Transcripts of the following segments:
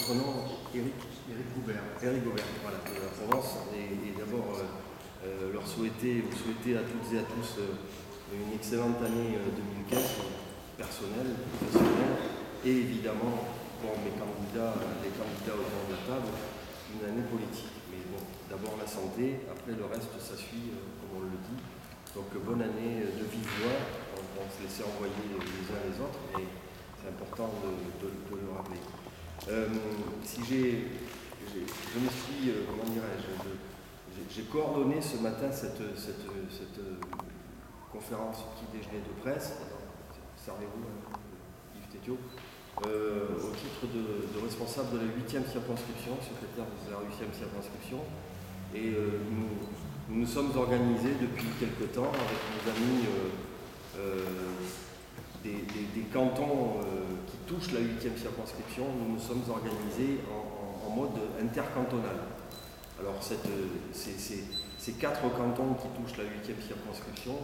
votre nom, Éric Goubert. Éric Goubert, voilà, de la Provence. Et d'abord, vous souhaiter à toutes et à tous une excellente année 2015, personnelle, professionnelle, et évidemment, pour les candidats autour de la table, une année politique. Mais bon, d'abord la santé, après le reste, ça suit, comme on le dit. Donc bonne année de vive voix, on va se laisser envoyer les uns les autres, mais c'est important de le rappeler. Je me suis, comment dirais-je, j'ai coordonné ce matin cette conférence petit déjeuner de presse, servez-vous Yves Tétiot, au titre de responsable de la 8e circonscription, secrétaire de la 8e circonscription, et nous nous sommes organisés depuis quelque temps avec nos amis des cantons qui touchent la 8e circonscription. Nous nous sommes organisés en mode intercantonal. Alors ces 4 cantons qui touchent la 8e circonscription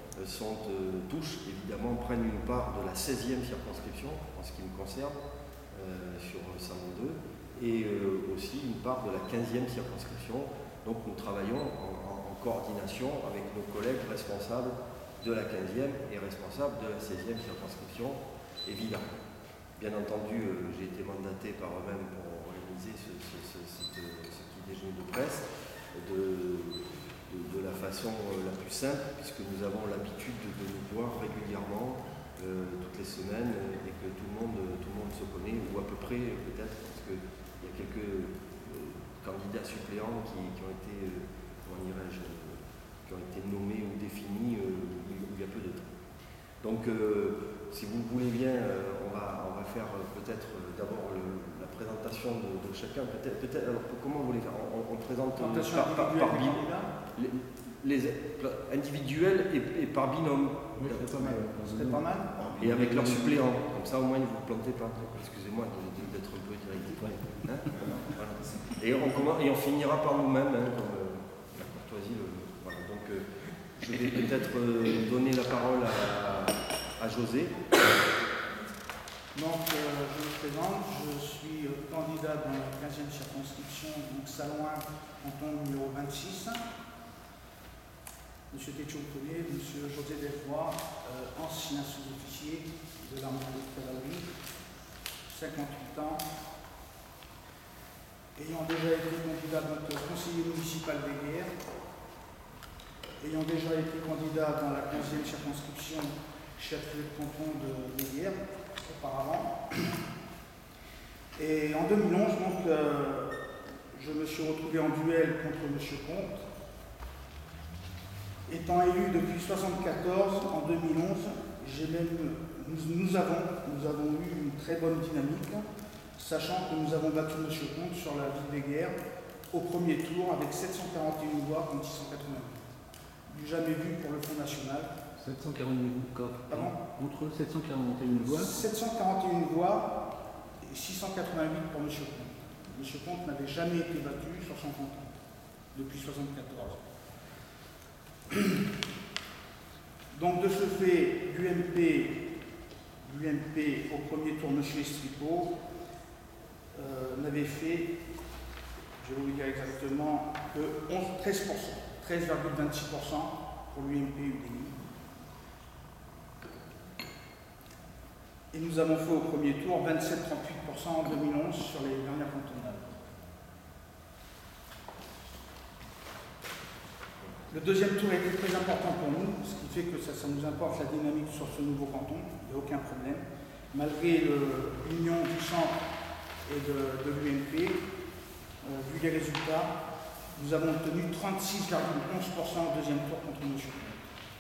prennent une part de la 16e circonscription en ce qui me concerne sur Salon 2 et aussi une part de la 15e circonscription. Donc nous travaillons en coordination avec nos collègues responsables de la 15e et responsables de la 16e circonscription, évidemment. Bien entendu, j'ai été mandaté par eux-mêmes pour organiser ce petit déjeuner de presse de la façon la plus simple, puisque nous avons l'habitude de nous voir régulièrement toutes les semaines et que tout le monde se connaît, ou à peu près peut-être, parce qu'il y a quelques candidats suppléants qui ont été, qui ont été nommés ou définis il y a peu de temps. Donc, si vous voulez bien, on va faire peut-être d'abord la présentation de chacun. Peut-être, alors, comment vous voulez faire? On présente par binôme, les individuels et par binôme. Oui, c'est pas mal. Et avec leurs suppléants. Comme ça, au moins, ne vous plantez pas. Excusez-moi d'être un peu directif. Hein, voilà. Et on finira par nous-mêmes, hein, comme la courtoisie. Voilà. Donc, je vais peut-être donner la parole à José. Donc, je me présente, je suis candidat dans la 15e circonscription, donc Salon 1, canton numéro 26. Monsieur Tétiot premier, monsieur José Delfoy, ancien sous-officier de l'armée de cavalerie, 58 ans, ayant déjà été candidat dans le conseiller municipal des Guerres, ayant déjà été candidat dans la 15e circonscription chef-lieu de canton de Guerres auparavant. Et en 2011, donc, je me suis retrouvé en duel contre M. Comte. Étant élu depuis 1974, en 2011, nous avons eu une très bonne dynamique, sachant que nous avons battu M. Comte sur la ville des Guerres au premier tour avec 741 voix contre 688. Du jamais vu pour le Front National. 741 voix. Pardon ? Entre 741 voix. 741 voix et 688 pour M. Comte. M. Comte n'avait jamais été battu sur son canton depuis 1974. Donc de ce fait, l'UMP au premier tour, M. Estripo, n'avait fait, je vais vous dire exactement, que 13%, 13,26% pour l'UMP UDI. Et nous avons fait au premier tour 27,38% en 2011 sur les dernières cantonales. Le deuxième tour a été très important pour nous, ce qui fait que ça nous importe la dynamique sur ce nouveau canton, il n'y a aucun problème. Malgré l'union du centre et de l'UMP, vu les résultats, nous avons obtenu 36,11% au deuxième tour contre M. Comte.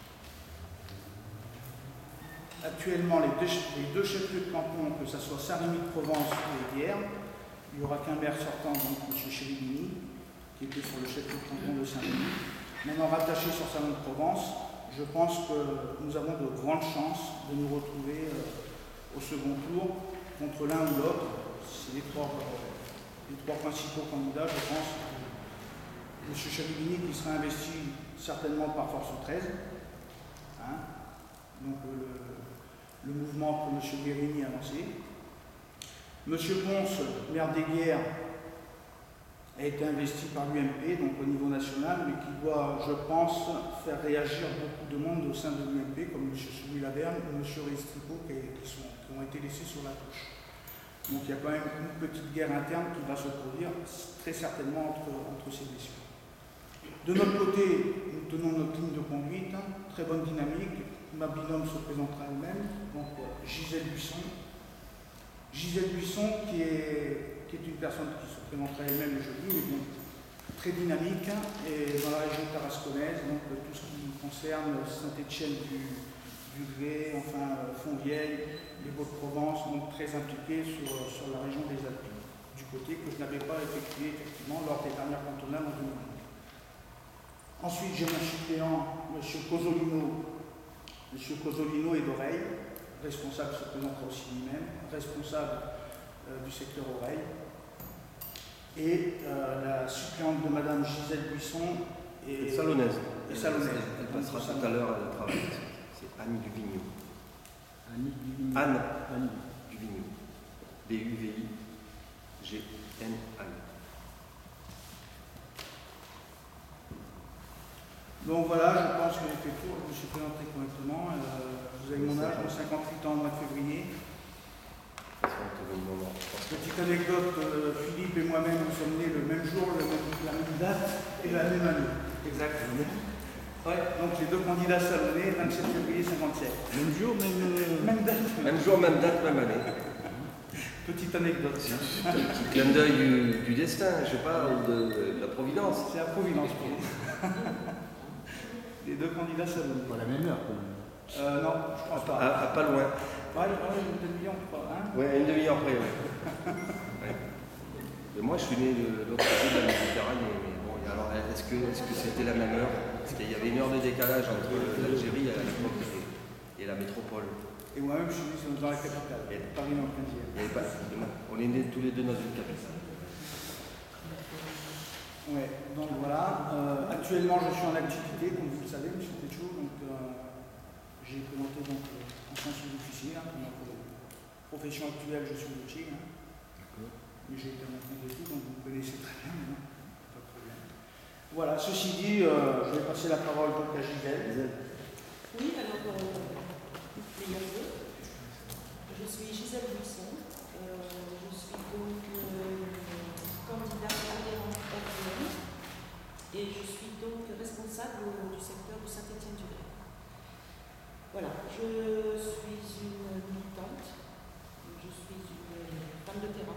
Actuellement, les deux chefs-lieux de canton, que ce soit Saint-Rémy-de-Provence ou Guerres, il n'y aura qu'un maire sortant, donc M. Chéribini, qui était sur le chef-lieu de canton de Saint-Rémy. Maintenant rattaché sur Salon-de-Provence, je pense que nous avons de grandes chances de nous retrouver au second tour contre l'un ou l'autre. C'est les trois principaux candidats, je pense. M. Chalibini qui sera investi certainement par force 13. Hein, donc le mouvement que M. Guérini a lancé. Monsieur Ponce, maire d'Eyguières, a été investi par l'UMP, donc au niveau national, mais qui doit, je pense, faire réagir beaucoup de monde au sein de l'UMP, comme M. Soumy-Laverne ou M. Ristrico, qui ont été laissés sur la touche. Donc il y a quand même une petite guerre interne qui va se produire très certainement entre ces messieurs. De notre côté, nous tenons notre ligne de conduite, très bonne dynamique. Ma binôme se présentera elle-même, donc Gisèle Buisson. Gisèle Buisson qui est une personne qui se présentera elle-même aujourd'hui, mais bon, très dynamique et dans la région tarasconnaise, donc tout ce qui concerne Saint-Étienne du Grès, enfin Fontvieille, les Hauts-de-Provence, donc très impliqué sur la région des Alpes, du côté que je n'avais pas effectué effectivement lors des dernières cantonales en 2012. Ensuite, j'ai mon suppléant, M. Cosolino et d'Oreille, responsable, se présentera aussi lui-même, responsable du secteur Oreille. Et la suppléante de Mme Gisèle Buisson est salonnaise. Et salonnaise. Elle passera tout à l'heure à la travail. C'est Annie Duvigneau. Anne Duvigneau. D-U-V-I-G-N-A. Donc voilà, je pense que j'ai fait le tour, je me suis présenté correctement. Vous avez mon âge, 58 ans au mois de février. Petite anecdote, Philippe et moi-même nous sommes nés le même jour, la même date et la même année. Exactement. Ouais, donc les deux candidats salonnés, 27 février 57. Même jour, même date. Même jour, même date, même année. Petite anecdote. Petit clin d'œil du destin, je sais pas, ou de la Providence. C'est la Providence pour nous. Les deux candidats salonnés. Pas la même heure, quand même. Non, je crois pas. Pas loin. Ouais, une demi-heure, je crois. Hein, ouais, une demi-heure après, ouais. Ouais. Et moi, je suis né de l'autre côté de la Méditerranée. Mais bon, alors, est-ce que c'était la même heure? Parce qu'il y avait une heure de décalage entre l'Algérie et la métropole. Et moi-même, je suis né dans la capitale, Paris dans le 15e. On est nés tous les deux dans une capitale. Ouais, donc voilà. Actuellement, je suis en activité, comme vous le savez, M. Péchou. Donc, j'ai présenté donc, en sciences officiers. Pour ma profession actuelle, je suis routier. Mais j'ai été en compte et tout, donc vous me connaissez très bien. Pas de problème. Voilà, ceci dit, je vais passer la parole donc à Gisèle. Oui, alors, je suis Gisèle Buisson. Je suis donc candidate adhérente RDM et je suis donc responsable du secteur de Saint-Étienne-du-Grès. Voilà, je suis une militante, je suis une femme de terrain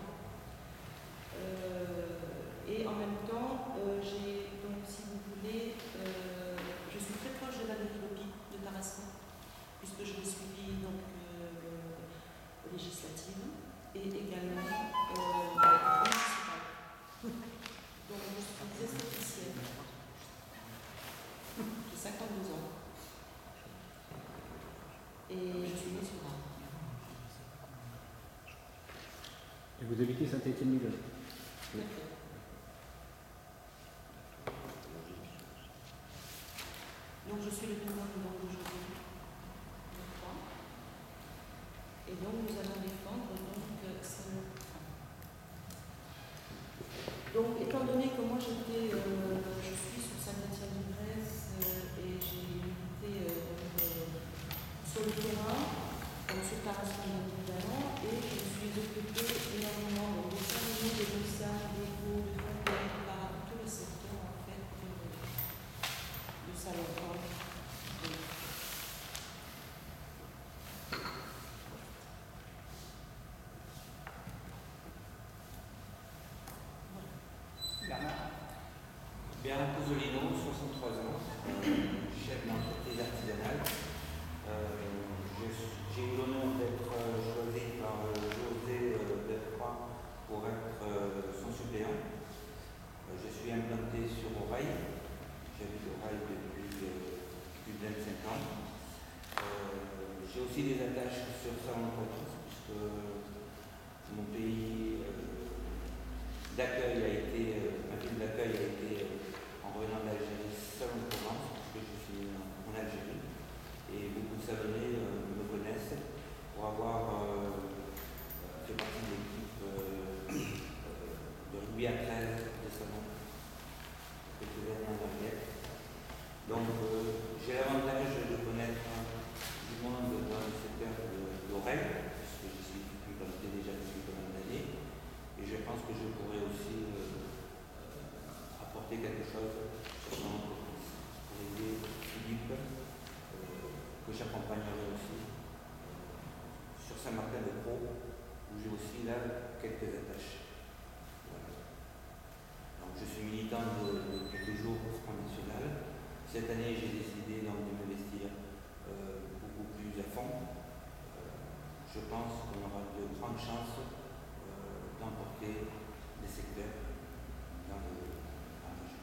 et en même temps, j'ai donc, si vous voulez, je suis très proche de la mairie de Tarascon, puisque je l'ai suivi donc législative et également municipale. Donc je suis esthéticienne. J'ai 52 ans. Et je suis née sur Arles. Et vous habitez Saint-Étienne-du-Grès? Oui. Donc je suis le témoin d'aujourd'hui. Et donc nous allons défendre donc étant donné que moi je suis sur Saint-Étienne-du-Grès et j'ai milité sur le terrain, sur Tarascon évidemment, et je suis occupée énormément de salariés, des dossiers, des cours, de fontaines, par tout le secteur en fait de Salon. Bernard Cosolino, 63 ans, chef d'entreprise artisanale. J'ai eu l'honneur d'être choisi par José Bertrand pour être son suppléant. Je suis implanté sur Oreille. J'habite Oreille depuis plus de 25 ans. J'ai aussi des attaches sur Salon-de-Provence, puisque mon pays d'accueil a été, ma ville d'accueil a été en revenant d'Algérie, Salon-de-Provence, puisque je suis en Algérie. Et beaucoup de salonnés me connaissent pour avoir fait partie de l'équipe rugby à 13 récemment, quelques années en arrière. Donc j'ai l'avantage de connaître du monde dans le secteur de l'oreille, puisque je suis implanté déjà depuis pas mal d'années, et je pense que je pourrais aussi apporter quelque chose sur son entreprise pour aider Philippe, que j'accompagnerai aussi sur Saint-Martin-de-Croix, où j'ai aussi là quelques attaches. Voilà. Donc je suis militant depuis toujours au Front National. Cette année, j'ai décidé donc de m'investir beaucoup plus à fond. Je pense qu'on aura de grandes chances d'emporter des secteurs dans la région.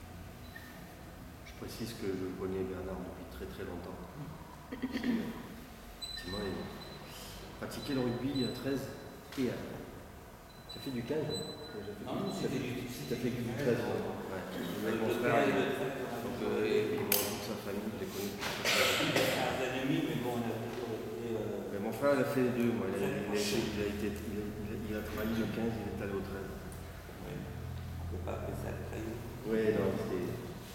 Je précise que je connais Bernard depuis très très longtemps. Effectivement, il a pratiqué le rugby à 13 et à... Tu as fait du 15 Non, c'était du 13. Ouais. Avec mon frère, donc, et puis toute sa famille, je les connais depuis très longtemps. un ennemi, mais bon, on a toujours été... Mais mon frère, il a fait les deux. Moi. Il a travaillé le 15, il est allé au 13. Oui. On ne peut pas appeler ça le 13. Oui, non, c'était...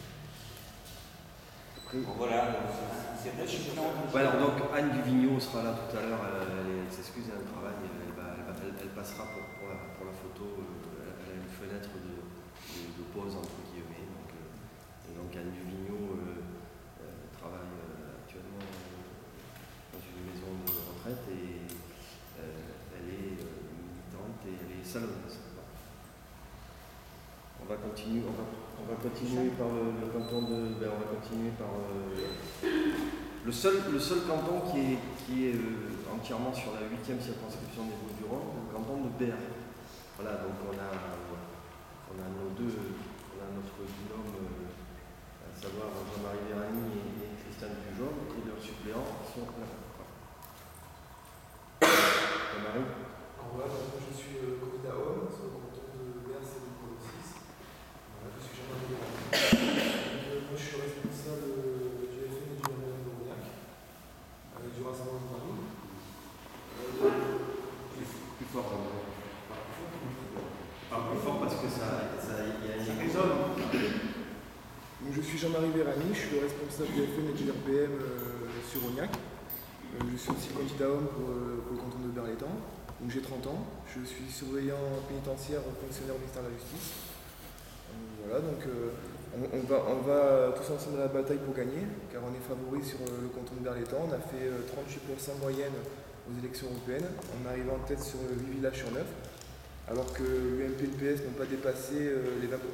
Bon, voilà, c'est vrai. Ouais, alors donc Anne Duvigneau sera là tout à l'heure, elle s'excuse, elle a un travail, elle passera pour la photo, elle a une fenêtre de pause entre guillemets. Donc Anne Duvigneau travaille actuellement dans une maison de retraite et elle est militante et elle est salonneuse. On va continuer par le canton de. On va continuer par le seul canton qui est entièrement sur la 8e circonscription des Bouches-du-Rhône, le canton de Berre. Voilà, donc on a notre binôme, à savoir Jean-Marie Vérani et Christiane Pujol, et leurs suppléants sont là. Jean-Marie. Voilà, moi je suis candidat homme sur le canton de Berre, c'est le 6. Je suis Jean-Marie Vérani. Moi je suis responsable du FN et du RBM de Aurillac, du Rassemblement de Paris. Plus fort, plus fort parce que ça y a une résonne. Donc, je suis Jean-Marie Vérani, je suis le responsable du FN et du RBM sur Aurillac. Je suis aussi candidat homme pour le canton de Berre-l'Étang. Donc j'ai 30 ans, je suis surveillant pénitentiaire fonctionnaire au ministère de la Justice. Voilà, donc on va tous ensemble à la bataille pour gagner, car on est favori sur le canton de Berre-l'Étang. On a fait 38% moyenne aux élections européennes, on arrive en tête sur 8 villages sur 9, alors que l'UMP et le PS n'ont pas dépassé les 20%.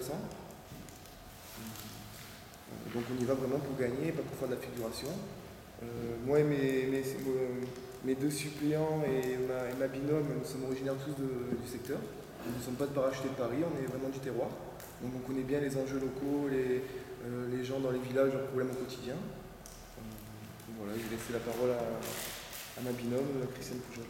Donc on y va vraiment pour gagner, pas pour faire de la figuration. Moi et mes deux suppléants et ma binôme, nous sommes originaires tous du secteur. Nous ne sommes pas de parachutés de Paris, on est vraiment du terroir. Donc on connaît bien les enjeux locaux, les gens dans les villages, leurs problèmes au quotidien. Voilà, je vais laisser la parole à ma binôme, Christiane Pujol.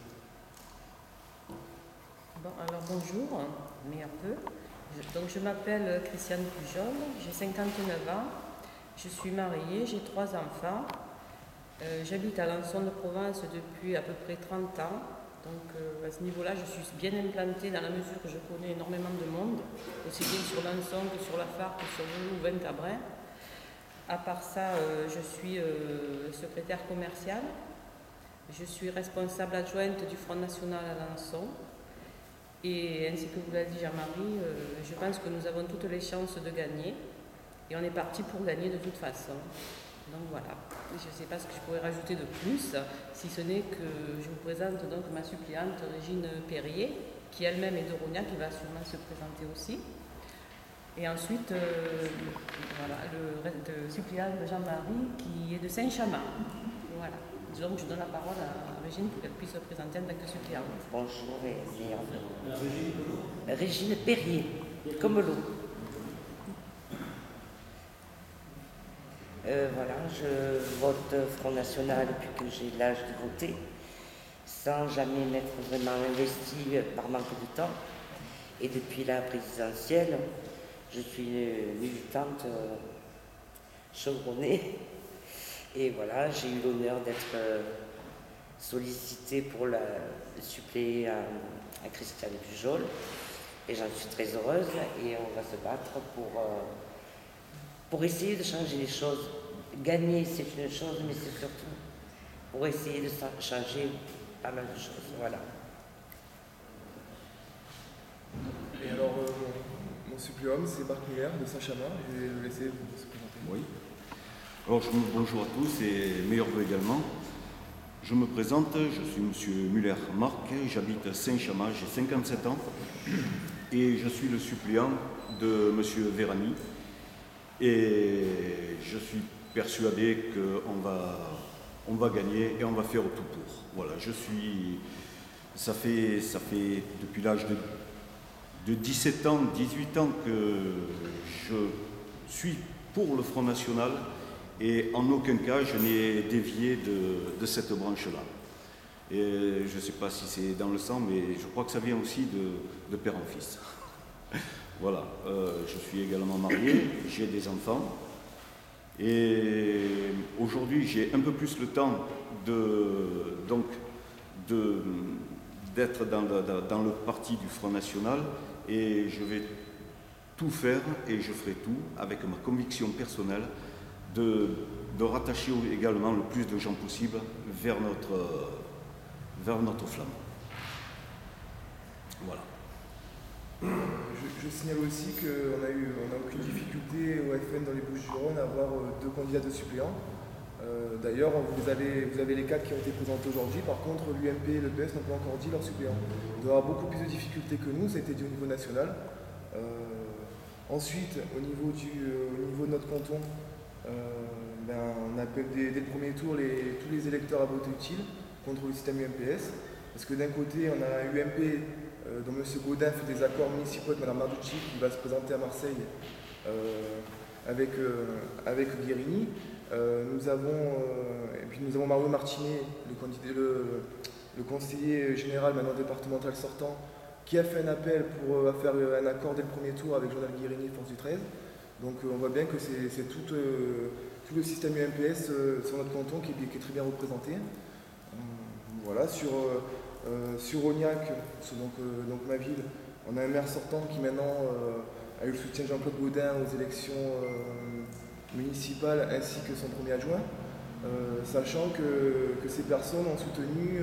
Bon, alors bonjour, mais un peu. Donc je m'appelle Christiane Pujol, j'ai 59 ans, je suis mariée, j'ai 3 enfants. J'habite à Lançon de Provence depuis à peu près 30 ans. Donc à ce niveau-là, je suis bien implantée dans la mesure que je connais énormément de monde, aussi bien sur Lançon que sur la Fare, que sur Louvain-Tabrin. À part ça, je suis secrétaire commerciale. Je suis responsable adjointe du Front National à Lançon. Et ainsi que vous l'a dit Jean-Marie, je pense que nous avons toutes les chances de gagner. Et on est parti pour gagner de toute façon. Donc voilà, je ne sais pas ce que je pourrais rajouter de plus, si ce n'est que je vous présente donc ma suppléante Régine Perrier, qui elle-même est de Rognac, qui va sûrement se présenter aussi. Et ensuite, voilà, le suppléant de Jean-Marie, qui est de Saint-Chamond. Voilà. Donc je donne la parole à Régine pour qu'elle puisse se présenter en tant que suppléante. Bonjour et Régine Perrier, comme l'eau. Voilà, je vote Front National depuis que j'ai l'âge de voter, sans jamais m'être vraiment investie par manque de temps. Et depuis la présidentielle, je suis militante chevronnée. Et voilà, j'ai eu l'honneur d'être sollicitée pour suppléer à Christiane Pujol. Et j'en suis très heureuse et on va se battre pour essayer de changer les choses. Gagner, c'est une chose, mais c'est surtout pour essayer de changer pas mal de choses. Voilà. Et alors, mon suppléant, c'est Marc Muller de Saint-Chamas. Je vais le laisser vous se présenter. Oui. Alors, bonjour à tous et meilleurs vœux également. Je me présente, je suis monsieur Muller Marc, j'habite à Saint-Chamas, j'ai 57 ans et je suis le suppléant de monsieur Vérani. Et je suis persuadé qu'on va gagner et on va faire tout pour. Voilà, ça fait depuis l'âge de 17 ans, 18 ans que je suis pour le Front National et en aucun cas je n'ai dévié de cette branche-là. Et je ne sais pas si c'est dans le sang, mais je crois que ça vient aussi de père en fils. Voilà, je suis également marié, j'ai des enfants et aujourd'hui j'ai un peu plus le temps d'être dans le parti du Front National et je vais tout faire et je ferai tout avec ma conviction personnelle de rattacher également le plus de gens possible vers notre flamme. Voilà. Je signale aussi qu'on n'a aucune difficulté au FN dans les Bouches-du-Rhône à avoir 2 candidats de suppléants. D'ailleurs, vous avez les 4 qui ont été présentés aujourd'hui. Par contre, l'UMP et le PS n'ont pas encore dit leur suppléant. Il doit y avoir beaucoup plus de difficultés que nous, ça a été dit au niveau national. Ensuite, au niveau de notre canton, on appelle dès le premier tour tous les électeurs à vote utile contre le système UMPS. Parce que d'un côté, on a UMP dont M. Gaudin fait des accords municipaux avec Mme Marducci qui va se présenter à Marseille avec Guérini. Nous avons Mario Martinet, le conseiller général maintenant départemental sortant, qui a fait un appel pour faire un accord dès le premier tour avec Jean-David Guérini, force du 13. Donc on voit bien que c'est tout le système UMPS sur notre canton qui est très bien représenté. Voilà, sur Ognac, donc ma ville, on a un maire sortant qui maintenant a eu le soutien de Jean-Claude Gaudin aux élections municipales ainsi que son premier adjoint, sachant que ces personnes ont soutenu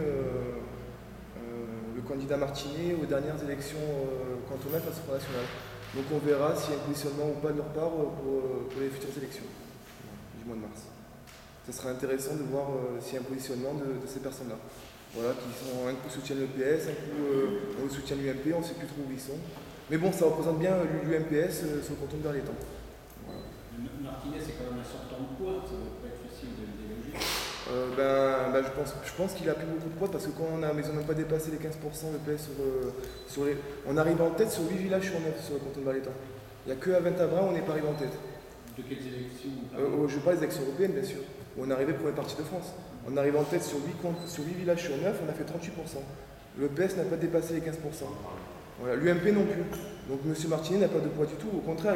le candidat Martinet aux dernières élections cantonales face au Front National. Donc on verra s'il y a un positionnement ou pas de leur part pour les futures élections du mois de mars. Ce sera intéressant de voir s'il y a un positionnement de ces personnes-là. Voilà, un coup soutiennent le PS, un coup on soutient l'UMP, on ne sait plus trop où ils sont. Mais bon, ça représente bien l'UMPS sur le canton de Berlétan. Voilà. Martinet, c'est quand même un sortant de poids, ça ne va pas être facile de le déloger. Je pense qu'il a pris beaucoup de poids parce que quand ils n'ont même pas dépassé les 15% de PS sur les. On arrive en tête sur 8 villages sur 9 sur le canton de Berlétan. Il n'y a que à Ventabrin où on n'est pas arrivé en tête. De quelles élections je parle des élections européennes, bien sûr. Où on est arrivé pour les partis de France. On arrive en tête sur 8 villages sur 9, on a fait 38%. Le PS n'a pas dépassé les 15%. Voilà. L'UMP non plus. Donc M. Martinet n'a pas de poids du tout. Au contraire,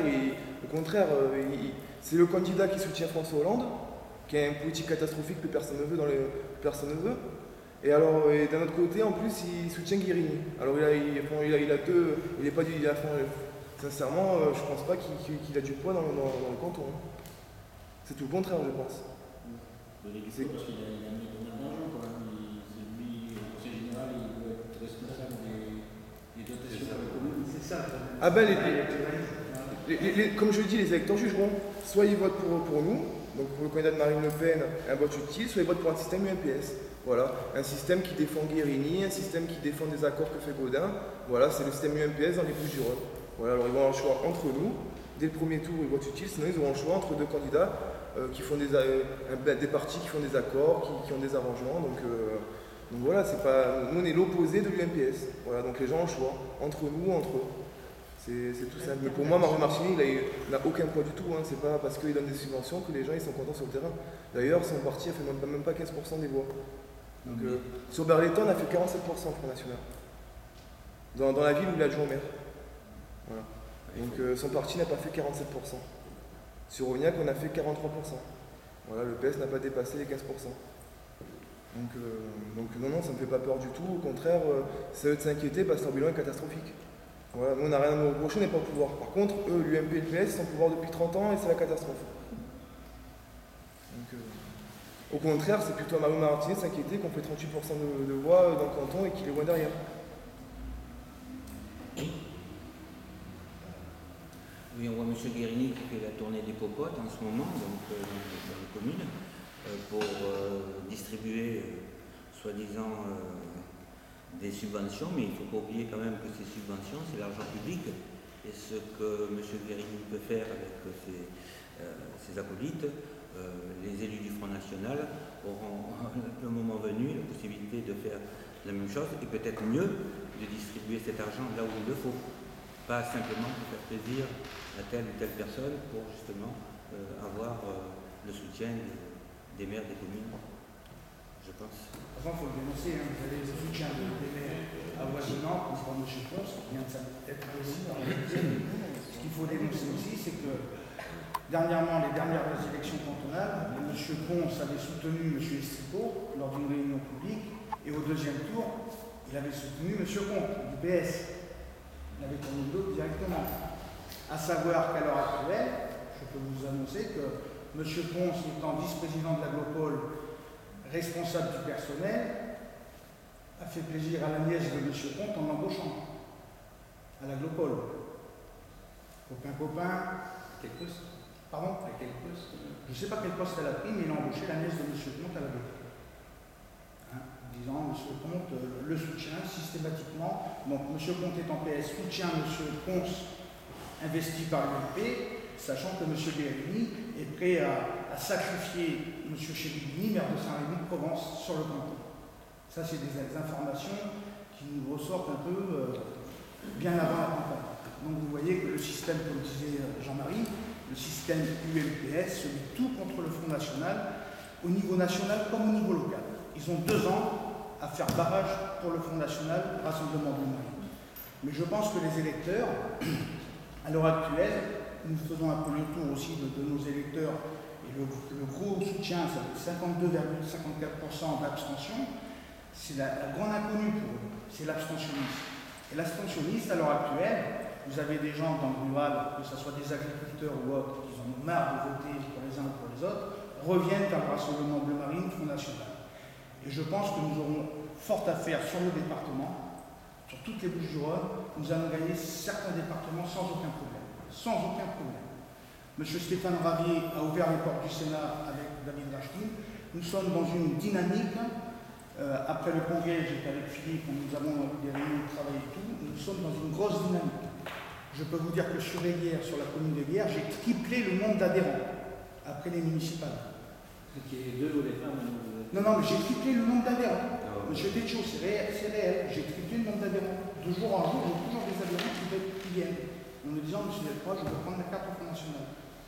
c'est le candidat qui soutient François Hollande, qui a une politique catastrophique que personne ne veut. Et d'un autre côté, en plus, il soutient Guérini. Alors il a deux. Il n'est pas du. Sincèrement, je ne pense pas qu'il a du poids dans le canton. C'est tout le contraire, je pense. C'est parce qu'il a mis pas mal d'argent quand même. C'est lui, le conseil général, il doit être responsable des dotations pour les communes. C'est ça. Ah ben, comme je le dis, les électeurs jugeront. Soit ils votent pour nous, donc pour le candidat de Marine Le Pen, un vote utile, soit ils votent pour un système UMPS. Voilà, un système qui défend Guérini, un système qui défend des accords que fait Gaudin. Voilà, c'est le système UMPS dans les Bouches-du-Rhône. Voilà, alors ils vont avoir le choix entre nous. Dès le premier tour, ils votent utile, sinon ils auront le choix entre 2 candidats qui font des partis qui font des accords, qui ont des arrangements. Donc voilà, nous on est l'opposé de l'UMPS. Voilà, donc les gens ont le choix entre nous ou entre eux. C'est tout simple. Mais pour moi, Mario Martinet, il n'a aucun poids du tout. Hein. C'est pas parce qu'il donne des subventions que les gens ils sont contents sur le terrain. D'ailleurs, son parti a fait même pas 15% des voix. Donc, sur Berlétan, on a fait 47% au Front National. Dans la ville où il a adjoint au maire. Voilà. Donc son parti n'a pas fait 47%. Sur Ognac, on a fait 43%. Voilà, le PS n'a pas dépassé les 15%. Donc non, ça ne me fait pas peur du tout. Au contraire, c'est eux de s'inquiéter parce que leur bilan est catastrophique. Voilà, nous on n'a rien à nous reprocher, on n'est pas au pouvoir. Par contre, eux, l'UMP et le PS, sont au pouvoir depuis 30 ans et c'est la catastrophe. Donc, au contraire, c'est plutôt à Mario Martinez s'inquiéter qu'on fait 38% de voix dans le canton et qu'il est loin derrière. Oui, on voit M. Guérini qui fait la tournée des popotes en ce moment, donc dans les communes, pour distribuer, soi-disant, des subventions, mais il ne faut pas oublier quand même que ces subventions, c'est l'argent public, et ce que M. Guérini peut faire avec ses acolytes, les élus du Front National auront, le moment venu, la possibilité de faire la même chose, et peut-être mieux de distribuer cet argent là où il le faut. Pas simplement pour faire plaisir à telle ou telle personne pour justement avoir le soutien des maires des communes, je pense. De toute façon, il faut le dénoncer, hein. Vous avez le soutien des maires avoisinants, comme M. Ponce, qui vient de être aussi dans la Ce qu'il faut dénoncer aussi, c'est que dernièrement, les dernières élections cantonales, M. Ponce avait soutenu M. Estricot lors d'une réunion publique, et au deuxième tour, il avait soutenu M. Comte, du PS. Il avait tourné le dos directement. À savoir qu'à l'heure actuelle, je peux vous annoncer que M. Ponce, étant vice-président de l'Aglopole, responsable du personnel, a fait plaisir à la nièce de M. Comte en l'embauchant à l'Aglopole. Copain. Quel poste? Pardon? À quel poste? Je ne sais pas quel poste elle a pris, mais il a embauché la nièce de M. Comte à l'Aglopole. Disant M. Comte le soutient systématiquement. Donc M. Comte étant PS soutient M. Ponce investi par l'UMP, sachant que M. Guérini est prêt à sacrifier M. Chéribini, maire de Saint-Rémy-de-Provence, sur le canton. Ça, c'est des informations qui nous ressortent un peu bien avant la campagne. Donc vous voyez que le système, comme disait Jean-Marie, le système UMPS se met tout contre le Front National, au niveau national comme au niveau local. Ils ont 2 ans à faire barrage pour le Front National, Rassemblement de Marine. Mais je pense que les électeurs, à l'heure actuelle, nous faisons un peu le tour aussi de nos électeurs, et le gros soutien, ça fait 52,54% d'abstention, c'est la grande inconnue pour eux, c'est l'abstentionnisme. Et l'abstentionniste, à l'heure actuelle, vous avez des gens dans le rural, que ce soit des agriculteurs ou autres, qui en ont marre de voter pour les uns ou pour les autres, reviennent à Rassemblement Bleu Marine, Front National. Et je pense que nous aurons fort à faire sur le département, sur toutes les Bouches-du-Rhône. Nous allons gagner certains départements sans aucun problème. Sans aucun problème. Monsieur Stéphane Ravier a ouvert les portes du Sénat avec David Rachkin. Nous sommes dans une dynamique. Après le congrès, j'étais avec Philippe, nous avons eu des réunions de travail et tout. Nous sommes dans une grosse dynamique. Je peux vous dire que sur Guerre, sur la commune de Guerre, j'ai triplé le nombre d'adhérents après les municipales. Qui est 2 ou les femmes? Non, mais j'ai triplé le nombre d'adhérents. Monsieur Técho, c'est réel. J'ai triplé le nombre d'adhérents. De jour en jour, j'ai toujours des adhérents qui viennent en me disant, monsieur Delcroix, je veux prendre la carte au Front National.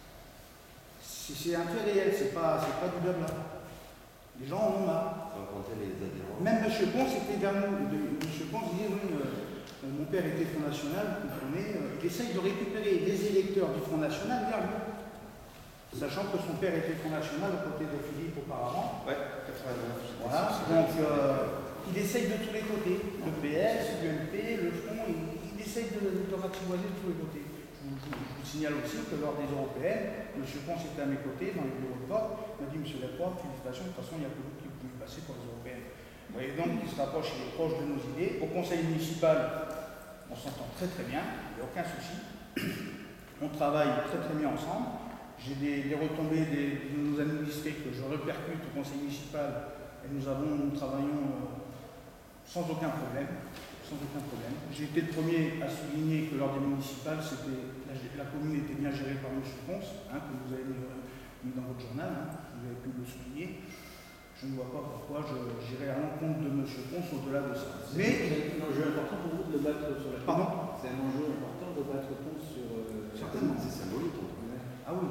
C'est un fait réel, c'est pas du blabla. Les gens en ont marre. Même monsieur Ponce était vers nous. Monsieur Ponce disait, oui, mon père était Front National, vous comprenez, il essaye de récupérer les électeurs du Front National vers lui. Sachant que son père était Front National aux côtés de Philippe auparavant. Ouais, 89. Voilà, donc il essaye de tous les côtés. Le PS, l'UMP, le Front, il essaye de ratiboiser de tous les côtés. Je vous signale aussi que lors des européennes, M. Ponce était à mes côtés dans les bureaux de vote. Il m'a dit, M. Delcroix, félicitations, de toute façon, il n'y a que vous qui pouvez passer pour les européennes. Vous voyez donc qu'il se rapproche, il est proche de nos idées. Au conseil municipal, on s'entend très très bien, il n'y a aucun souci. On travaille très très bien ensemble. J'ai des retombées de nos administrés que je répercute au conseil municipal et nous travaillons sans aucun problème. J'ai été le premier à souligner que lors des municipales, la commune était bien gérée par M. Ponce, que vous avez mis dans votre journal, vous avez pu le souligner. Je ne vois pas pourquoi j'irai à l'encontre de M. Ponce au-delà de ça. Mais c'est un enjeu important pour vous de le battre sur la commune. Pardon? C'est un enjeu important de battre Ponce sur... Certainement. C'est symbolique. Ah oui.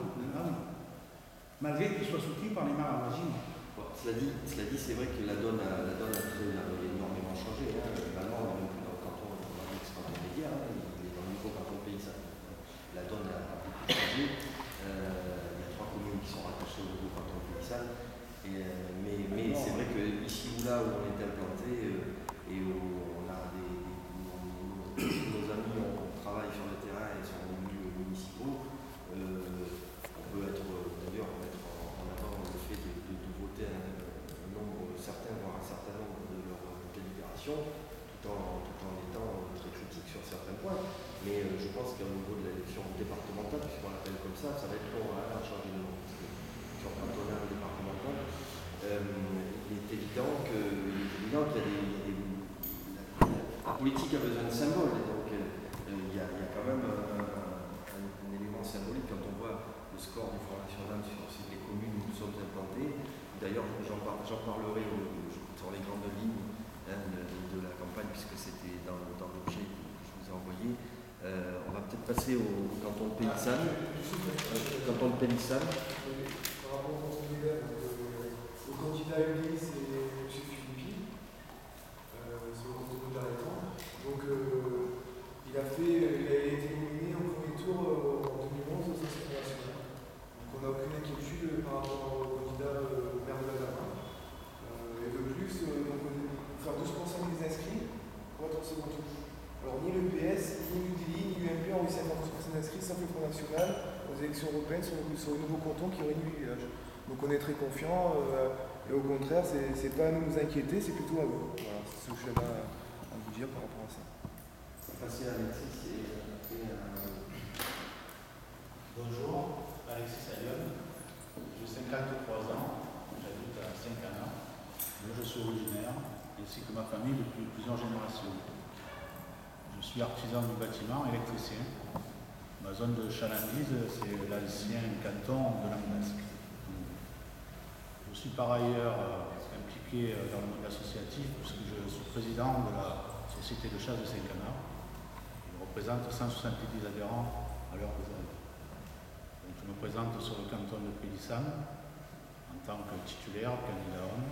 Malgré qu'il soit soutenu par les maires avoisinants. Bon, cela dit, c'est vrai que la donne a énormément changé. Vraiment, quand on dit que c'est pas un média, il est dans le niveau canton paysan. La donne a beaucoup changé. Il y a 3 communes qui sont rattachées au niveau canton paysan. Mais c'est vrai que ici ou là où on est implanté et où on a nos amis ont formation, tout en étant très critique sur certains points. Mais je pense qu'au niveau de l'élection départementale, puisqu'on l'appelle comme ça va être long à changer de nom. Sur cantonal ou départemental, il est évident qu'il y a la politique a besoin de symboles. Et donc il y a quand même un élément symbolique quand on voit le score du Front National sur les communes où nous sommes implantés. D'ailleurs, j'en parlerai sur les grandes lignes de la campagne, puisque c'était dans l'objet que je vous ai envoyé. On va peut-être passer au canton de Pélissane. Canton de Pélissane. Par rapport au canton de Pélissane, le candidat élu, c'est M. Philippi, c'est le canton de Berlétan. Donc, il a été éliminé au premier tour en 2011 au Conseil national. Donc, on n'a aucune inquiétude par rapport au candidat maire de la Darma. Et de plus, donc, on va faire 12% des inscrits pour être au second tour. Alors, ni le PS, ni l'UDI, ni l'UMP ont réussi à faire 12% d'inscrits, sauf le Front National aux élections européennes sur le nouveau canton qui réunit 8 villages. Donc on est très confiants et au contraire, c'est pas à nous inquiéter, c'est plutôt à vous. Voilà, c'est ce que j'avais à vous dire par rapport à ça. On va passer à Alexis. Bonjour, Alexis Allion, j'ai 53 ans, j'habite à Saint-Cana. Je suis originaire, ainsi que ma famille depuis plusieurs générations. Je suis artisan du bâtiment, électricien. Ma zone de chalandise, c'est l'ancien canton de Languedasque. Je suis par ailleurs impliqué dans le monde associatif puisque je suis président de la Société de chasse de Saint-Cana. Je représente 170 adhérents à l'heure d'aujourd'hui. Donc, je me présente sur le canton de Pélissane en tant que titulaire, candidat homme.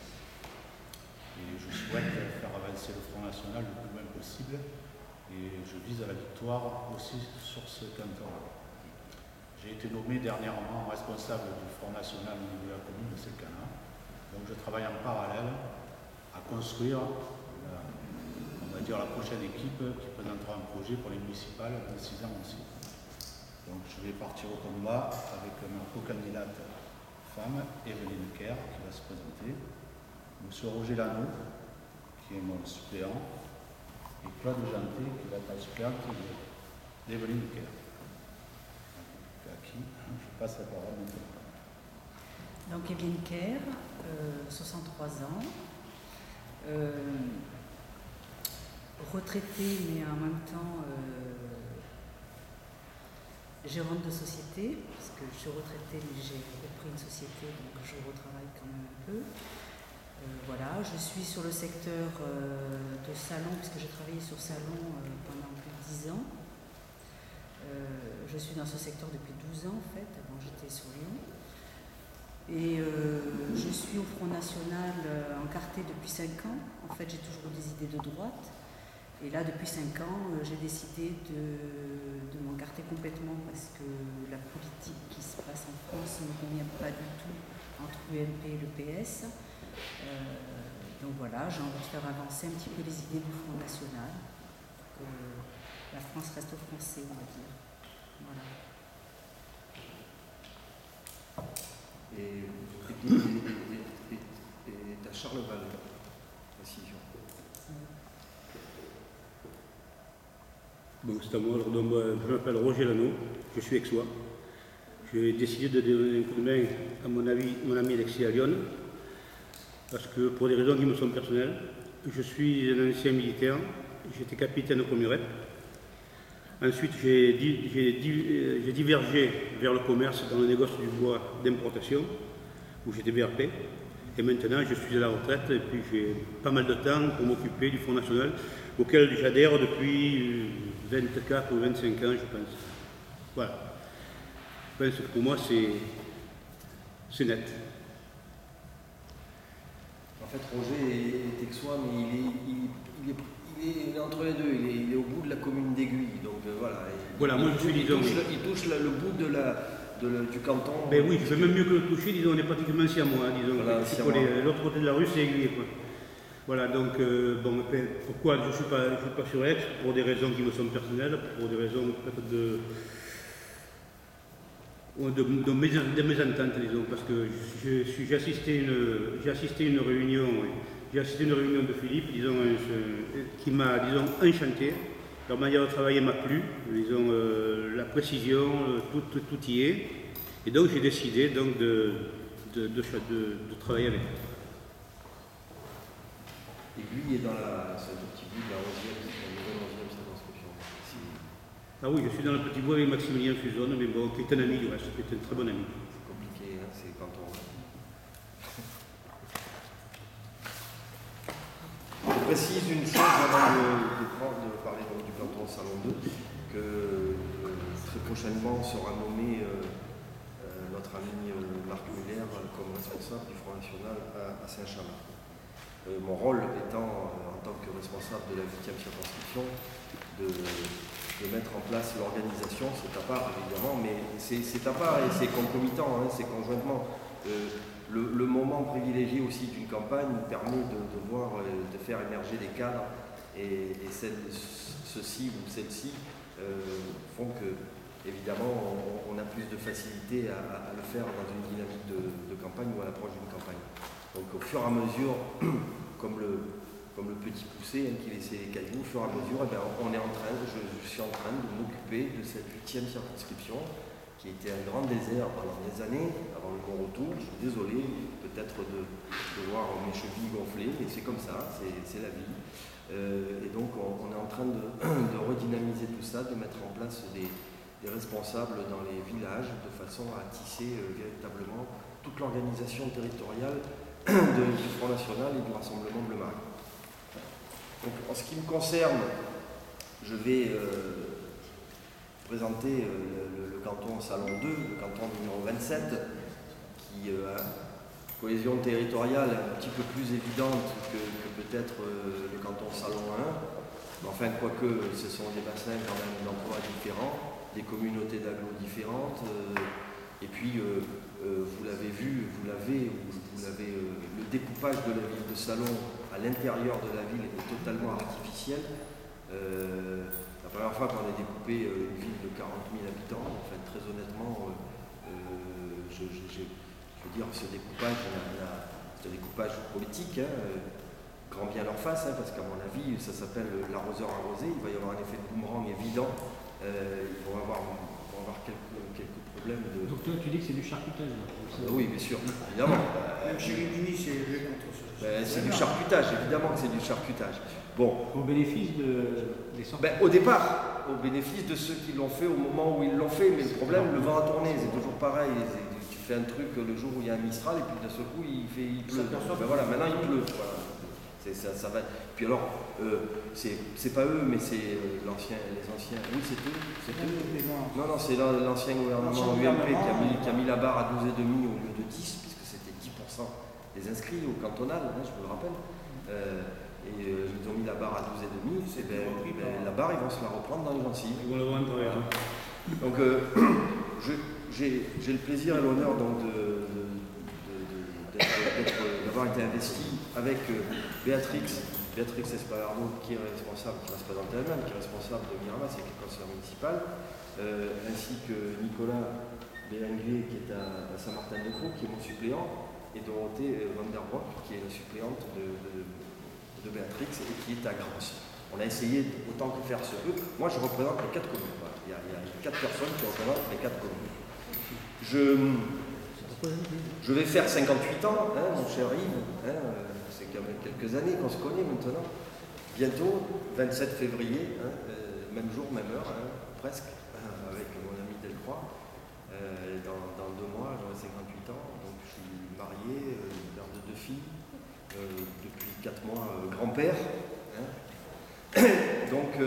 Et je souhaite faire avancer le Front National le plus loin possible. Et je vise à la victoire aussi sur ce canton. J'ai été nommé dernièrement responsable du Front National au niveau de la commune de Saint-Cana. Donc je travaille en parallèle à construire, on va dire, la prochaine équipe qui présentera un projet pour les municipales dans 6 ans aussi. Donc je vais partir au combat avec ma co-candidate femme, Evelyne Kerr, qui va se présenter, M. Roger Lano, qui est mon suppléant, et Claude Janté, qui va être la suppléante d'Evelyne Kerr. À qui je passe la parole maintenant. Donc Evelyne Kerr, 63 ans, retraitée mais en même temps gérante de société, parce que je suis retraitée mais j'ai repris une société donc je retravaille quand même un peu. Voilà, je suis sur le secteur de Salon, puisque j'ai travaillé sur Salon pendant plus de 10 ans. Je suis dans ce secteur depuis 12 ans en fait, avant j'étais sur Lyon. Et je suis au Front National encarté depuis 5 ans. En fait, j'ai toujours des idées de droite. Et là, depuis 5 ans, j'ai décidé de m'encarter complètement parce que la politique qui se passe en France ne me convient pas du tout entre l'UMP et le PS. Donc voilà, j'ai envie de faire avancer un petit peu les idées du Front National, que la France reste aux Français, on va dire. Voilà. Et à Charleval, précision. Donc c'est à moi. Alors, donc, je m'appelle Roger Lano, je suis aixois. J'ai décidé de donner un coup de main à mon ami Alexis Allion, parce que pour des raisons qui me sont personnelles, je suis un ancien militaire, j'étais capitaine au Comurep. Ensuite, j'ai divergé vers le commerce dans le négoce du bois d'importation, où j'étais VRP. Et maintenant, je suis à la retraite et puis j'ai pas mal de temps pour m'occuper du Front National, auquel j'adhère depuis 24 ou 25 ans, je pense. Voilà. Je pense que pour moi, c'est net. En fait, Roger est aixois, mais il est entre les deux. Il est au bout de la commune d'Aiguille. Donc voilà. Voilà, moi je suis, disons. Il touche le bout du canton. Ben oui, je fais même mieux que le toucher, disons, on est pratiquement si à moi, disons. Voilà, l'autre côté de la rue, c'est Aiguille, quoi. Voilà, donc, bon, pourquoi je ne suis pas sur Aix? Pour des raisons qui me sont personnelles, pour des raisons peut-être de mésentente, disons, parce que j'ai assisté à une réunion, J'ai assisté à une réunion de Philippe, qui m'a, enchanté. Leur manière de travailler m'a plu, la précision, tout y est. Et donc j'ai décidé donc, de travailler avec eux. Et lui est dans c'est un petit bout de la 11e circonscription. Ah oui, je suis dans le petit bout avec Maximilien Fusone, mais bon, qui est un ami du reste, qui est un très bon ami. C'est compliqué, hein, c'est quand on... Je précise une chose avant de parler du canton Salon 2, que très prochainement sera nommé notre ami Marc Muller comme responsable du Front National à Saint-Chamond. Mon rôle étant, en tant que responsable de la 8e circonscription, de mettre en place l'organisation, c'est à part évidemment, mais c'est à part et c'est concomitant, hein, c'est conjointement. Le moment privilégié aussi d'une campagne permet de faire émerger des cadres et ceux-ci ou celles-ci font que, évidemment, on a plus de facilité à le faire dans une dynamique de campagne ou à l'approche d'une campagne. Donc au fur et à mesure, comme le petit poussé qui laissait les cailloux, au fur et à mesure, je suis en train de m'occuper de cette 8e circonscription qui était un grand désert pendant des années avant mon retour. Je suis désolé peut-être de voir mes chevilles gonfler, mais c'est comme ça, c'est la vie. Et donc on est en train de redynamiser tout ça, de mettre en place des responsables dans les villages de façon à tisser véritablement toute l'organisation territoriale du Front National et du Rassemblement Bleu Marie. Donc, en ce qui me concerne, je vais présenter le canton Salon 2, le canton numéro 27, qui a une cohésion territoriale un petit peu plus évidente que peut-être le canton Salon 1. Mais enfin, quoique ce sont des bassins quand même d'emplois différents, des communautés d'agglos différentes, et puis vous l'avez vu, le découpage de la ville de Salon à l'intérieur de la ville est totalement artificiel. La première fois qu'on a découpé une ville de 40 000 habitants, en fait, très honnêtement, je veux dire, ce découpage, c'est un découpage politique, grand bien leur face, parce qu'à mon avis, ça s'appelle l'arroseur arrosé, il va y avoir un effet de boomerang évident, ils vont avoir quelques problèmes de... Donc toi, tu dis que c'est du charcutage là. Oui, bien sûr, évidemment. Même chez Rubini, c'est élevé contre ça. C'est du charcutage, évidemment que c'est du charcutage. Bon. Au bénéfice des sorties. Au départ, au bénéfice de ceux qui l'ont fait au moment où ils l'ont fait, mais le problème, le vent a tourné, c'est toujours pareil. Tu fais un truc le jour où il y a un Mistral et puis d'un seul coup il pleut. Voilà, maintenant il pleut. Voilà. Ça va. Puis alors, c'est pas eux, mais c'est les anciens. Oui, c'est eux. Non, c'est l'ancien gouvernement UMP qui a mis la barre à 12,5 au lieu de 10, puisque c'était 10% des inscrits au cantonal, je me le rappelle. Ils ont mis la barre à 12,5, la barre, ils vont se la reprendre dans les gencives. Ils vont le voir intérieur. Donc, j'ai le plaisir et l'honneur d'avoir été investi avec Béatrix Espalardo, qui va se présenter elle-même, qui est responsable de Miramas et qui est conseiller municipal, ainsi que Nicolas Bélinguier, qui est à Saint-Martin-de-Croix, qui est mon suppléant, et Dorothée Van der Broek, qui est la suppléante de Béatrix et qui est à Grance. On a essayé autant que faire se peut. Moi, je représente les 4 communes. Voilà. Il y a 4 personnes qui représentent les 4 communes. Je vais faire 58 ans, mon cher Yves. C'est quand même quelques années qu'on se connaît maintenant. Bientôt, 27 février, même jour, même heure, presque, avec mon ami Delcroix. Dans 2 mois, j'aurai 58 ans. Donc, je suis marié, père de 2 filles. Depuis 4 mois, grand-père. Donc,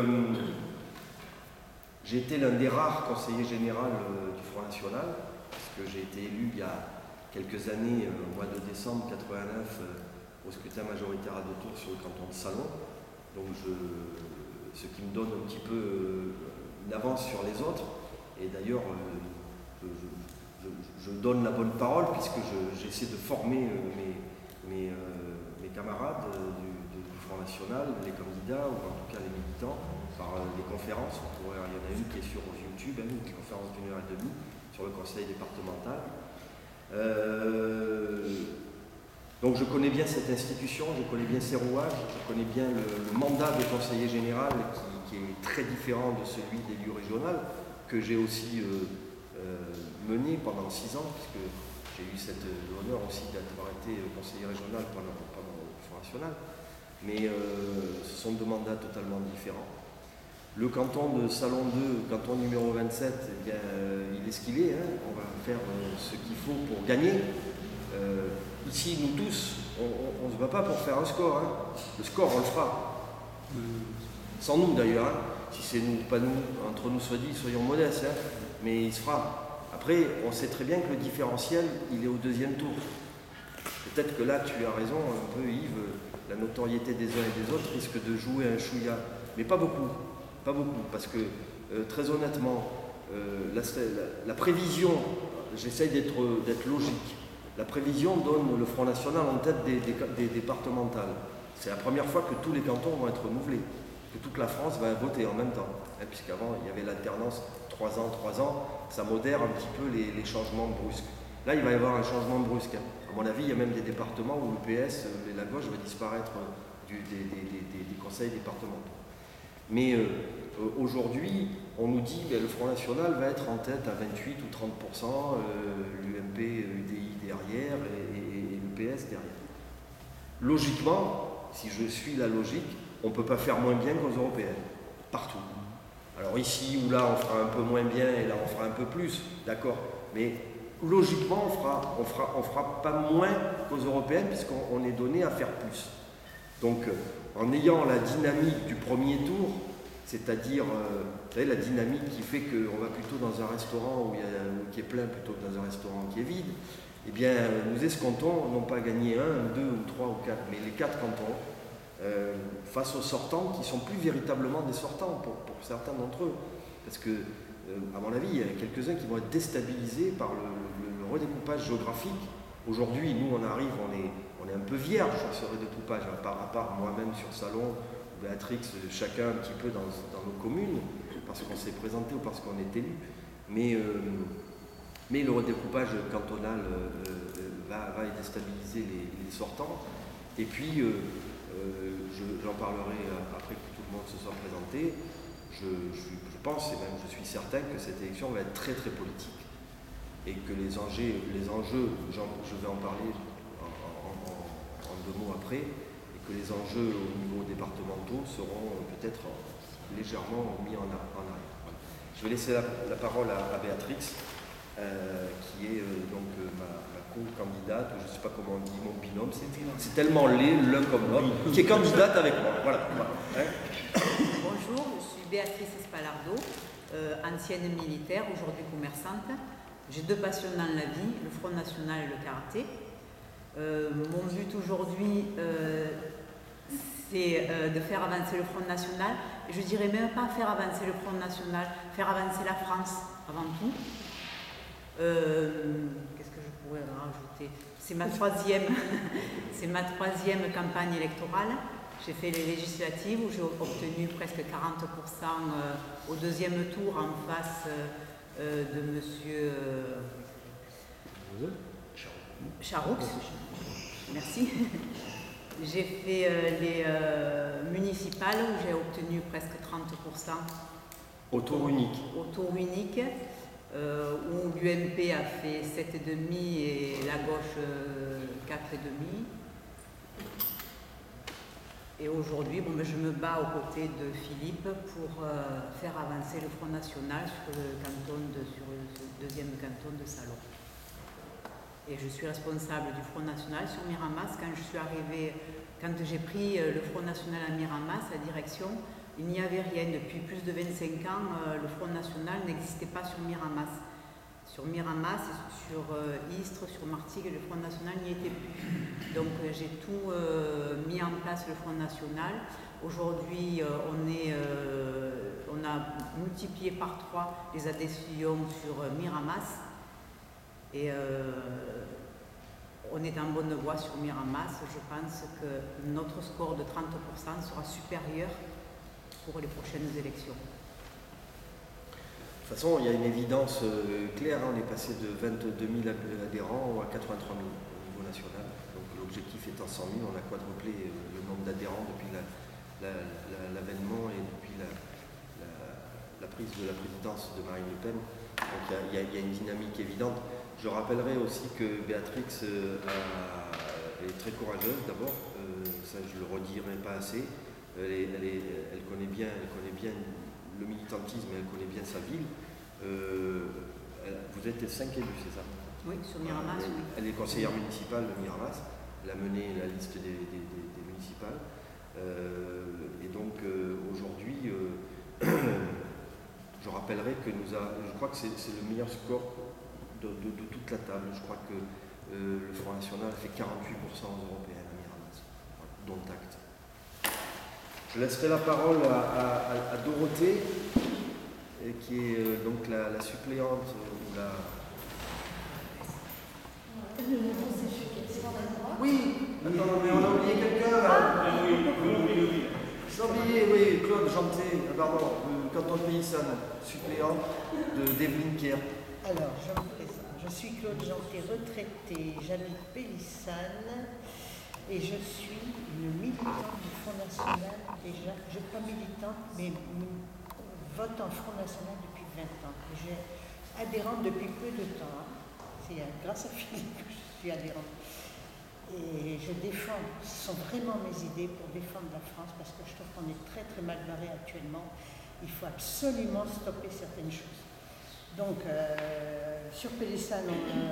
j'ai été l'un des rares conseillers généraux du Front National, parce que j'ai été élu il y a quelques années, au mois de décembre 89, au scrutin majoritaire à 2 tours sur le canton de Salon. Donc, ce qui me donne un petit peu une avance sur les autres. Et d'ailleurs, je donne la bonne parole, puisque j'essaie de former mes camarades du Front National, les candidats, ou en tout cas les militants, par les conférences. Il y en a une qui est sur YouTube, une conférence d'1h30 sur le conseil départemental. Donc je connais bien cette institution, je connais bien ses rouages, je connais bien le mandat de conseiller général qui est très différent de celui d'élu régional, que j'ai aussi mené pendant 6 ans, puisque j'ai eu l'honneur aussi d'avoir été conseiller régional pendant le Front National. Mais ce sont 2 mandats totalement différents. Le canton de Salon 2, canton numéro 27, eh bien, il est ce qu'il est. Hein. On va faire ce qu'il faut pour gagner. Ici, nous tous, on ne se bat pas pour faire un score. Hein. Le score, on le fera. Sans nous d'ailleurs. Hein. Si c'est nous, pas nous, entre nous soit dit, soyons modestes. Hein. Mais il se fera. Après, on sait très bien que le différentiel, il est au 2e tour. Peut-être que là, tu as raison un peu, Yves, la notoriété des uns et des autres risque de jouer un chouïa. Mais pas beaucoup. Pas beaucoup. Parce que, très honnêtement, la prévision, j'essaye d'être logique. La prévision donne le Front National en tête des départementales. C'est la première fois que tous les cantons vont être renouvelés, que toute la France va voter en même temps. Hein, puisqu'avant, il y avait l'alternance 3 ans, ça modère un petit peu les changements brusques. Là, il va y avoir un changement brusque. Hein. À mon avis, il y a même des départements où le PS, la gauche, va disparaître des conseils départementaux. Mais aujourd'hui, on nous dit que le Front National va être en tête à 28 ou 30%, l'UMP, UDI derrière et le PS derrière. Logiquement, si je suis la logique, on ne peut pas faire moins bien qu'aux européennes, partout. Alors ici ou là, on fera un peu moins bien et là, on fera un peu plus, d'accord. Mais logiquement, on fera pas moins qu'aux européennes puisqu'on est donné à faire plus. Donc, en ayant la dynamique du premier tour, c'est-à-dire vous savez, la dynamique qui fait qu'on va plutôt dans un restaurant qui est plein plutôt que dans un restaurant qui est vide, eh bien, nous escomptons non pas gagner 1, 2 ou 3 ou 4, mais les 4 cantons face aux sortants qui sont plus véritablement des sortants pour certains d'entre eux. Parce que, à mon avis, il y a quelques-uns qui vont être déstabilisés par le redécoupage géographique. Aujourd'hui, nous, on arrive, on est un peu vierge sur ce redécoupage, à part moi-même sur Salon, Béatrix, chacun un petit peu dans nos communes, parce qu'on s'est présenté ou parce qu'on est élu. Mais le redécoupage cantonal va déstabiliser les sortants. Et puis, j'en parlerai après que tout le monde se soit présenté. Je pense, et même je suis certain, que cette élection va être très très politique. Et que les enjeux, je vais en parler en 2 mots après, et que les enjeux au niveau départementaux seront peut-être légèrement mis en arrière. Voilà. Je vais laisser la parole à Béatrix, qui est donc ma co-candidate, je ne sais pas comment on dit, mon binôme, c'est tellement laid l'un comme l'autre, qui est candidate avec moi. Voilà. Hein. Bonjour, je suis Béatrice Espalardo, ancienne militaire, aujourd'hui commerçante. J'ai 2 passions dans la vie, le Front National et le karaté. Mon but aujourd'hui, c'est de faire avancer le Front National. Et je dirais même pas faire avancer le Front National, faire avancer la France avant tout. Qu'est-ce que je pourrais rajouter? C'est ma 3e campagne électorale. J'ai fait les législatives où j'ai obtenu presque 40% au 2e tour en face de monsieur Charoux. Merci. J'ai fait les municipales où j'ai obtenu presque 30%. Au tour unique. Au tour unique, où l'UMP a fait 7,5 et la gauche 4,5. Et aujourd'hui, je me bats aux côtés de Philippe pour faire avancer le Front National sur le 2e canton de Salon. Et je suis responsable du Front National sur Miramas. Quand j'ai pris le Front National à Miramas, la direction, il n'y avait rien. Depuis plus de 25 ans, le Front National n'existait pas sur Miramas. Sur Miramas, sur Istres, sur Martigues, le Front National n'y était plus. Donc j'ai tout mis en place le Front National. Aujourd'hui, on a multiplié par 3 les adhésions sur Miramas. Et on est en bonne voie sur Miramas. Je pense que notre score de 30% sera supérieur pour les prochaines élections. De toute façon, il y a une évidence claire, on est passé de 22 000 adhérents à 83 000 au niveau national. Donc l'objectif étant 100 000, on a quadruplé le nombre d'adhérents depuis l'avènement et depuis la prise de la présidence de Marine Le Pen. Donc il y a une dynamique évidente. Je rappellerai aussi que Béatrix est très courageuse d'abord, ça je le redirai pas assez. Elle connaît bien le militantisme et elle connaît bien sa ville. Vous êtes 5 élus, c'est ça? Oui, sur Miramas. Elle est conseillère municipale de Miramas. Elle a mené la liste des municipales. Et donc aujourd'hui, je rappellerai que je crois que c'est le meilleur score de toute la table. Je crois que le Front National fait 48% aux européennes à Miramas, dont acte. Je laisserai la parole à Dorothée, qui est donc la suppléante ou la... Oui, attends, mais on a oublié quelqu'un là. J'ai oublié, oui, Claude Janté, pardon, canton de Paysanne, suppléant d'Evelyne Kerr. Alors, je me présente. Je suis Claude Janté, retraitée. J'habite Pélissane et je suis une militante du Front National. Déjà, je ne suis pas militante, mais vote en Front National depuis 20 ans. J'ai adhérente depuis peu de temps. Hein. C'est grâce à Philippe que je suis adhérente. Et je défends, ce sont vraiment mes idées pour défendre la France, parce que je trouve qu'on est très très mal barré actuellement. Il faut absolument stopper certaines choses. Donc, sur Pélissane,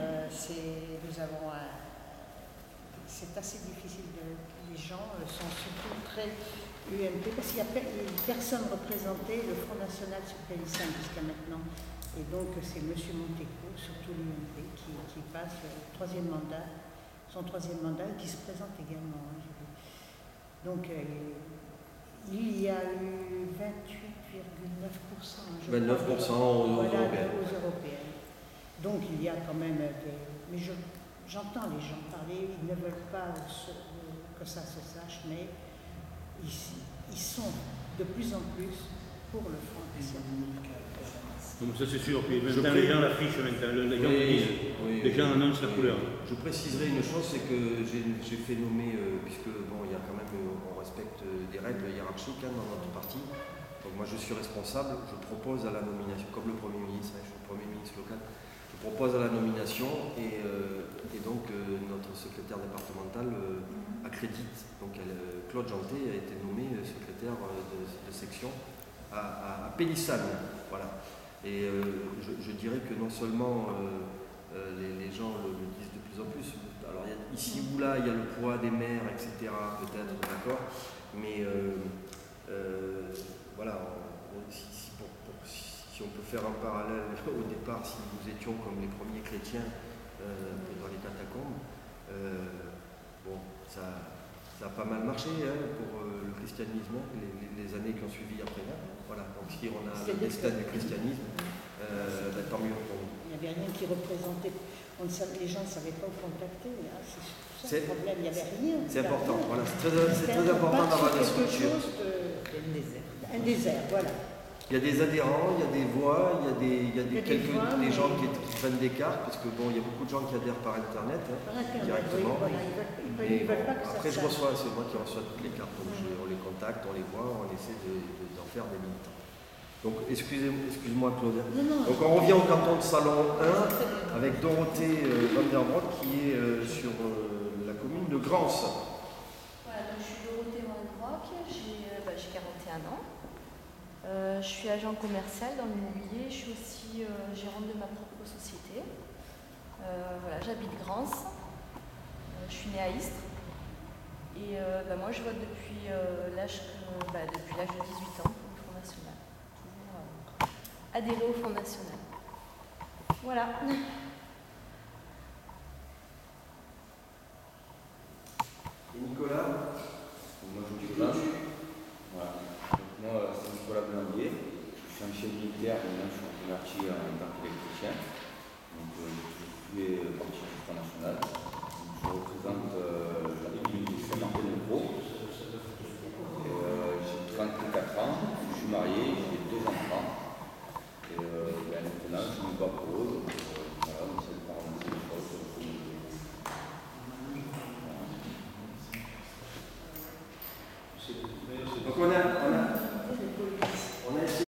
c'est assez difficile. Les gens sont surtout très UMP, parce qu'il n'y a personne représenté le Front National sur Pélissane jusqu'à maintenant. Et donc, c'est M. Monteco, surtout l'UMP, qui passe son troisième mandat et qui se présente également. Hein, donc, il y a eu 28,9%. 29% aux européennes. Donc, il y a quand même des... Mais j'entends les gens parler, ils ne veulent pas que ça se sache, mais ils sont de plus en plus pour le Front National. Donc ça c'est sûr, puis maintenant les gens l'affichent maintenant, les gens annoncent la couleur. Je préciserai une chose, c'est que j'ai fait nommer, puisque bon, il y a quand même, on respecte des règles hiérarchiques hein, dans notre parti. Donc moi je suis responsable, je propose à la nomination, comme le Premier ministre, hein, je suis le Premier ministre local, je propose à la nomination et donc notre secrétaire départemental accrédite. Donc Claude Janté a été nommé secrétaire de section à Pélissane. Voilà. Et je dirais que non seulement les gens le disent de plus en plus, alors ici ou là il y a le poids des maires, etc., peut-être, d'accord, mais voilà, si on peut faire un parallèle au départ, si nous étions comme les premiers chrétiens dans les catacombes, bon, ça a pas mal marché hein, pour le christianisme, les années qui ont suivi après. Voilà, donc si on a le destin du christianisme, tant mieux pour nous. Il n'y avait rien qui représentait, les gens ne savaient pas où contacter, hein, c'est le problème, il n'y avait rien. C'est important, voilà, c'est très important d'avoir des structures. Un désert, voilà. Il y a des adhérents, il y a des voix, il y a des gens qui prennent des cartes, parce que bon, il y a beaucoup de gens qui adhèrent par Internet, directement. Oui, voilà, ils veulent pas que ça après, c'est moi qui reçois toutes les cartes, donc on les contacte, on les voit, on essaie d'en faire des militants. Donc, excuse-moi Claude. Non. Donc on revient au canton de Salon 1 avec Dorothée Van der Broek qui est sur la commune de Grance. Voilà, donc je suis Dorothée Van der Broek, j'ai 41 ans. Je suis agent commercial dans l'immobilier, je suis aussi gérante de ma propre société. Voilà, j'habite Grance, je suis née à Istres et moi je vote depuis l'âge de 18 ans pour le Front National. Toujours adhéré au Front National. Voilà. Et Nicolas? Moi je suis Nicolas. Voilà. Moi, c'est Nicolas Blandier, je suis ancien militaire, maintenant je suis reconverti en tant qu'électricien. Donc je fais partie du Front National. Je représente la commune de Saint-Martin-de-Gros. J'ai 34 ans, je suis marié, j'ai 2 enfants. Et maintenant je me bats pour eux. Voilà, on essaie de faire avancer les choses. Donc on a